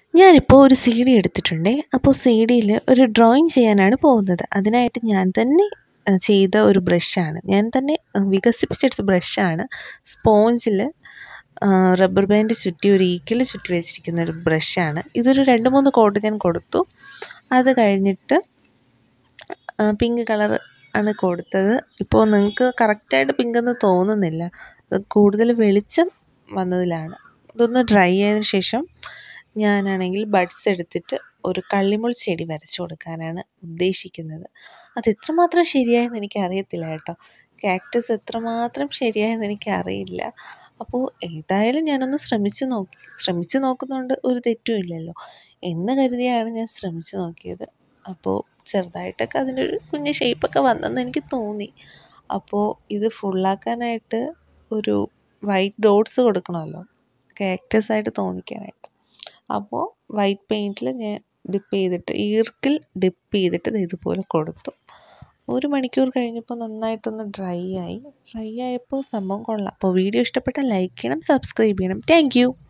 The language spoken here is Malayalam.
ഞാനിപ്പോൾ ഒരു സി ഡി എടുത്തിട്ടുണ്ട്. അപ്പോൾ സി ഡിയിൽ ഒരു ഡ്രോയിങ് ചെയ്യാനാണ് പോകുന്നത്. അതിനായിട്ട് ഞാൻ തന്നെ ചെയ്ത ഒരു ബ്രഷാണ്. ഞാൻ തന്നെ വികസിപ്പിച്ചെടുത്ത ബ്രഷാണ്. സ്പോഞ്ചിൽ റബ്ബർ ബാൻഡ് ചുറ്റി ഒരു ഈക്കിൾ ചുറ്റി വെച്ചിരിക്കുന്ന ഒരു ബ്രഷാണ്. ഇതൊരു 2-3 കോട്ട് ഞാൻ കൊടുത്തു. അത് കഴിഞ്ഞിട്ട് പിങ്ക് കളർ ആണ് കൊടുത്തത്. ഇപ്പോൾ നിങ്ങൾക്ക് കറക്റ്റായിട്ട് പിങ്കെന്ന് തോന്നുന്നില്ല. അത് കൂടുതൽ വെളിച്ചം വന്നതിലാണ്. ഇതൊന്ന് ഡ്രൈ ആയതിനു ശേഷം ഞാനാണെങ്കിൽ ബഡ്സ് എടുത്തിട്ട് ഒരു കള്ളിമുൾ ചെടി വരച്ചു കൊടുക്കാനാണ് ഉദ്ദേശിക്കുന്നത്. അത് എത്രമാത്രം ശരിയായെന്ന് എനിക്കറിയത്തില്ല കേട്ടോ. കാക്ടസ് എത്രമാത്രം ശരിയായെന്ന് എനിക്കറിയില്ല. അപ്പോൾ ഏതായാലും ഞാനൊന്ന് ശ്രമിച്ചു നോക്കുന്നതുകൊണ്ട് ഒരു തെറ്റും ഇല്ലല്ലോ എന്ന് കരുതിയാണ് ഞാൻ ശ്രമിച്ചു നോക്കിയത്. അപ്പോൾ ചെറുതായിട്ടൊക്കെ അതിൻ്റെ ഒരു കുഞ്ഞ് ഷേപ്പൊക്കെ വന്നെന്ന് എനിക്ക് തോന്നി. അപ്പോൾ ഇത് ഫുള്ളാക്കാനായിട്ട് ഒരു വൈറ്റ് ഡോട്ട്സ് കൊടുക്കണമല്ലോ കാക്ടസായിട്ട് തോന്നിക്കാനായിട്ട്. അപ്പോൾ വൈറ്റ് പെയിൻറ്റിൽ ഞാൻ ഈർക്കിൽ ഡിപ്പ് ചെയ്തിട്ട് ഇതുപോലെ കൊടുത്തു. 1 മണിക്കൂർ കഴിഞ്ഞപ്പോൾ നന്നായിട്ടൊന്ന് ഡ്രൈ ആയപ്പോൾ സംഭവം കൊള്ളാം. അപ്പോൾ വീഡിയോ ഇഷ്ടപ്പെട്ടാൽ ലൈക്ക് ചെയ്യണം, സബ്സ്ക്രൈബ് ചെയ്യണം. Thank U.